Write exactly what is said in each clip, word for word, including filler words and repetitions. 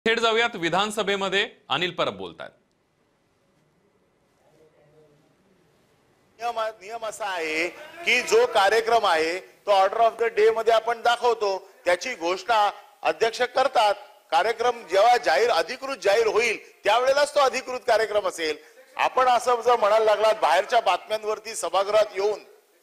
थेट जाऊयात विधानसभेमध्ये. अनिल परब बोलतात. नियम नियम असा आहे की जो कार्यक्रम आहे तो ऑर्डर ऑफ द डे मध्ये आपण दाखवतो, त्याची घोषणा अध्यक्ष करतात. कार्यक्रम जेव्हा जाहीर अधिकृत जाहीर होईल त्यावेळेलाच तो अधिकृत कार्यक्रम असेल. आपण असं जर म्हणायला लागलात बाहेरच्या बातम्यांवरती सभागृहात येऊन,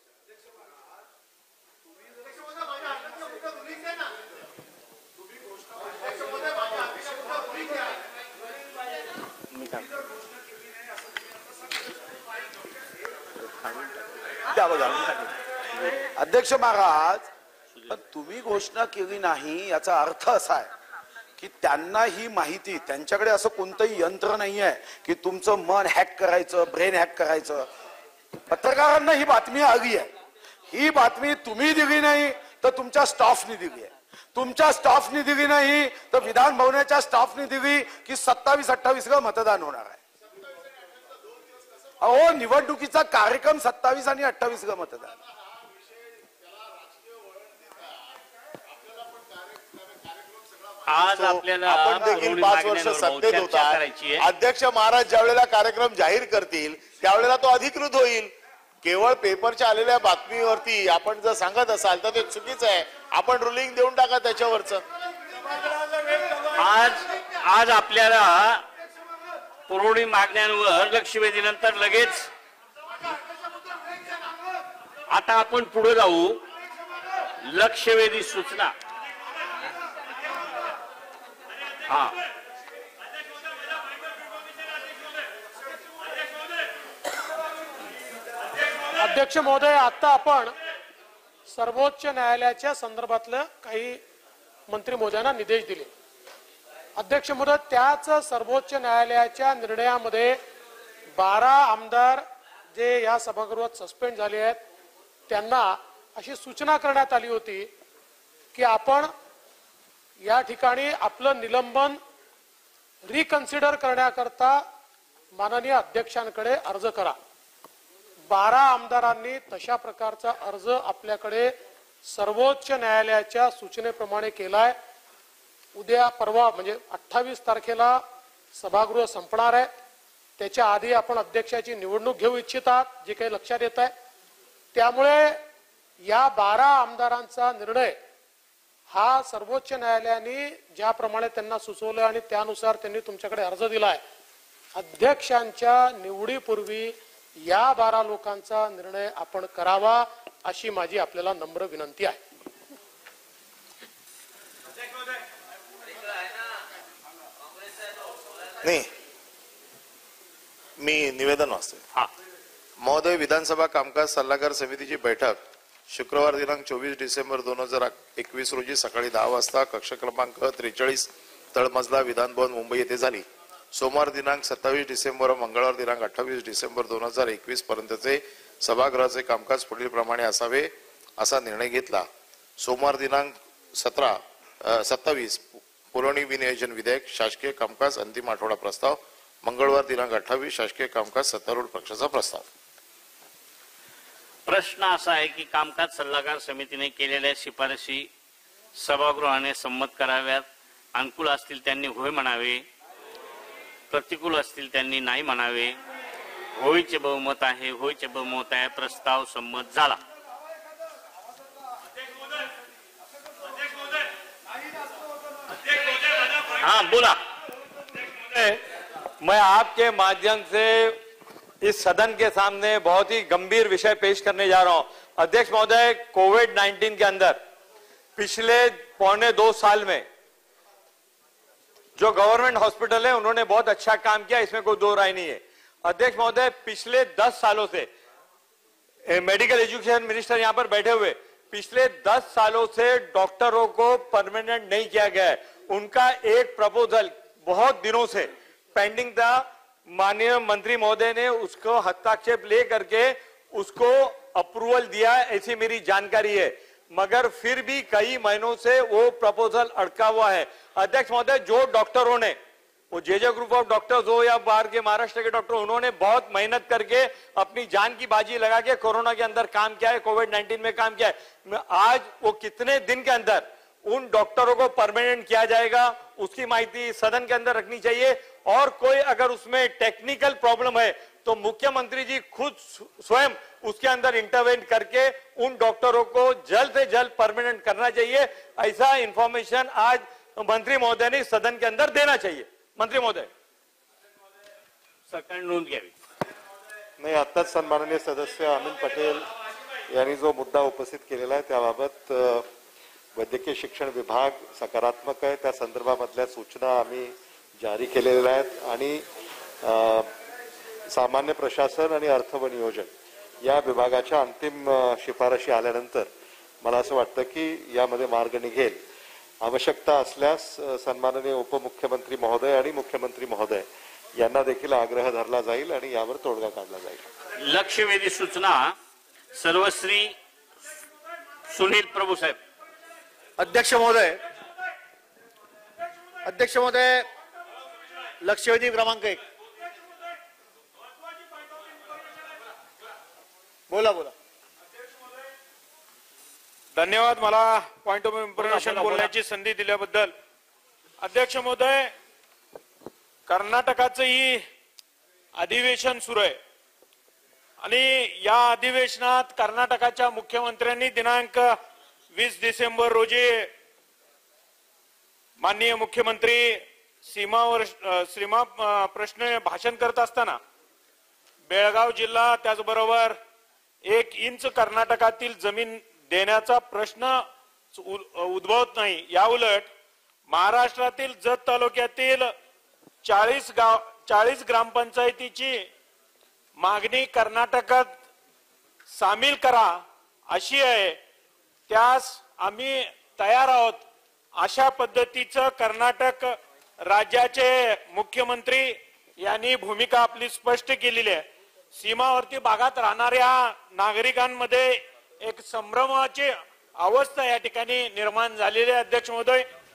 अध्यक्ष महाराज, पण तुम्ही घोषणा केली नाही याचा अर्थ असा आहे की त्यांना ही माहिती, त्यांच्याकडे असं कोणतंही यंत्र नाही आहे की तुमचं मन हॅक करायचं, ब्रेन हॅक करायचं. पत्रकारांना ही बातमी आली आहे. ही बातमी तुम्ही दिली नाही तर तुमच्या स्टाफने दिली आहे. तुमच्या स्टाफने दिली नाही तर विधान भवनाच्या स्टाफने दिली की सत्तावीस अठ्ठावीस ला मतदान होणार आहे. अहो, निवडणुकीचा कार्यक्रम सत्तावीस आणि अठ्ठावीस ला मतदान. आज आपल्याला आपण देखील पाच वर्ष सत्तेत होता. अध्यक्ष महाराज ज्या वेळेला कार्यक्रम जाहीर करतील त्यावेळेला तो अधिकृत होईल. केवळ पेपरच्या आलेल्या बातमीवरती आपण जर सांगत असाल तर ते चुकीचं आहे. आपण रुलिंग देऊन टाका त्याच्यावरच. आज आज आपल्याला पुरवणी मागण्यांवर लक्ष वेधीनंतर लगेच आता आपण पुढे जाऊ. लक्षवेधी सूचना. हा, अध्यक्ष महोदय, आता आपण सर्वोच्च न्यायालयाच्या संदर्भातलं काही मंत्री महोदयांना निर्देश दिले. अध्यक्ष महोदय, त्याच सर्वोच्च न्यायालयाच्या निर्णयामध्ये बारा आमदार जे या सभागृहात सस्पेंड झाले आहेत त्यांना अशी सूचना करण्यात आली होती की आपण या ठिकाणी आपलं निलंबन रिकन्सिडर करण्याकरता माननीय अध्यक्षांकडे अर्ज करा. बारा आमदारांनी तशा प्रकारचा अर्ज आपल्याकडे सर्वोच्च न्यायालयाच्या सूचनेप्रमाणे केलाय. उद्या परवा म्हणजे अठ्ठावीस तारखेला सभागृह संपणार आहे. त्याच्या आधी आपण अध्यक्षाची निवडणूक घेऊ इच्छितात, जे काही लक्षात येत आहे. त्यामुळे या बारा आमदारांचा निर्णय हा सर्वोच्च न्यायालयाने ज्याप्रमाणे त्यांना सुचवलं आणि त्यानुसार त्यांनी तुमच्याकडे अर्ज दिलाय, अध्यक्षांच्या निवडीपूर्वी या बारा लोकांचा निर्णय आपण करावा अशी माझी आपल्याला नम्र विनंती आहे. नाही, मी निवेदन वाचतोय. महोदय, विधानसभा कामकाज सल्लागार समितीची बैठक शुक्रवार दिनांक चोवीस डिसेंबर दोन हजार एकवीस रोजी सकाळी दहा वाजता कक्ष क्रमांक त्रेचाळीस तळमजला विधान भवन मुंबई येथे झाली. सोमवार दिनांक सत्तावीस डिसेंबर व मंगळवार दिनांक अठ्ठावीस डिसेंबर दोन हजार एकवीस पर्यंतचे सभागृहाचे कामकाज पुढील प्रमाणे असावे असा निर्णय घेतला. सोमवार दिनांक सतरा सत्तावीस पुरवणी विनियोजन विधेयक शासकीय कामकाज अंतिम आठवडा प्रस्ताव. मंगळवार दिनांक अठ्ठावीस शासकीय कामकाज सत्तारूढ पक्षाचा प्रस्ताव. प्रश्न असा आहे की कामकाज सल्लागार समितीने केलेल्या शिफारशी सभागृहाने संमत कराव्यात. अनुकूल असतील त्यांनी होय म्हणावे, प्रतिकूल असतील त्यांनी नाही म्हणावे. होयचे बहुमत आहे. होयचे बहुमत आहे. प्रस्ताव संमत झाला. हाँ, बोला. मैं आपके माध्यम से इस सदन के सामने बहुत ही गंभीर विषय पेश करने जा रहा हूं. अध्यक्ष महोदय, कोविड नाइन्टीन के अंदर पिछले पौने दो साल में जो गवर्नमेंट हॉस्पिटल है उन्होंने बहुत अच्छा काम किया, इसमें कोई दो राय नहीं है. अध्यक्ष महोदय, पिछले दस सालों से मेडिकल एजुकेशन मिनिस्टर यहां पर बैठे हुए, पिछले दस सालों से डॉक्टरों को परमानेंट नहीं किया गया है. उनका एक प्रपोजल बहुत दिनों से पेंडिंग था. माननीय मंत्री महोदय ने उसको हस्ताक्षेप ले करके उसको अप्रूवल दिया, ऐसी मेरी जानकारी है. मगर फिर भी कई महीनों से वो प्रपोजल अटका हुआ है. अध्यक्ष महोदय, जो डॉक्टरों ने, वो जे जे ग्रुप ऑफ डॉक्टर्स हो या बाहर के महाराष्ट्र के डॉक्टर, उन्होंने बहुत मेहनत करके अपनी जान की बाजी लगा के कोरोना के अंदर काम किया है, कोविड नाइन्टीन में काम किया है. आज वो कितने दिन के अंदर उन डॉक्टरों को परमानेंट किया जाएगा, उसकी माहिती सदन के अंदर रखनी चाहिए। और कोई अगर उसमें टेक्निकल प्रॉब्लम है तो मुख्यमंत्री जी खुद स्वयं उसके अंदर इंटरवेंट करके उन डॉक्टरों को जल्द से जल्द परमानेंट करना चाहिए। ऐसा इंफॉर्मेशन आज मंत्री महोदय ने सदन के अंदर देना चाहिए। मंत्री महोदय, सरकारने नोंद घ्यावी। नाही, आत्ताच सन्माननीय सदस्य अमित पटेल यांनी जो मुद्दा उपस्थित केलेला आहे त्याबाबत अ, वैद्यकीय शिक्षण विभाग सकारात्मक आहे। त्या संदर्भामधल्या सूचना आम्ही जारी केलेल्या आहेत आणि अ, सामान्य प्रशासन आणि अर्थ व नियोजन या विभागाच्या अंतिम अ, शिफारशी आल्यानंतर मला असं वाटतं की यामध्ये मार्ग निघेल। आवश्यकता असल्यास अ, सन्माननीय उपमुख्यमंत्री महोदय आणि मुख्यमंत्री महोदय यांना देखील आग्रह धरला जाईल आणि यावर तोडगा काढला जाईल। लक्षवेधी सूचना सर्वश्री सुनील प्रभू साहेब। अध्यक्ष महोदय, अध्यक्ष महोदय, लक्षवेधी क्रमांक एक। बोला बोला। धन्यवाद, मला पॉइंट ऑफ इन्फॉर्मेशन बोला, बोला. बोलण्याची संधी दिल्याबद्दल। अध्यक्ष महोदय, कर्नाटकाचं ही अधिवेशन सुरू आहे आणि या अधिवेशनात कर्नाटकाच्या मुख्यमंत्र्यांनी दिनांक वीस डिसेंबर रोजी माननीय मुख्यमंत्री सीमावर सीमा प्रश्न भाषण करत असताना बेळगाव जिल्हा त्याचबरोबर एक इंच कर्नाटकातील जमीन देण्याचा प्रश्न उद्भवत नाही। याउलट महाराष्ट्रातील जत तालुक्यातील चाळीस गाव चाळीस ग्रामपंचायतीची मागणी कर्नाटकात सामील करा अशी आहे, त्यास आम्ही तयार आहोत। अशा पद्धतीचं कर्नाटक राज्याचे मुख्यमंत्री यांनी भूमिका आपली स्पष्ट केलेली आहे। सीमावर्ती भागात राहणाऱ्या नागरिकांमध्ये एक संभ्रमाची अवस्था या ठिकाणी निर्माण झालेली आहे। अध्यक्ष महोदय,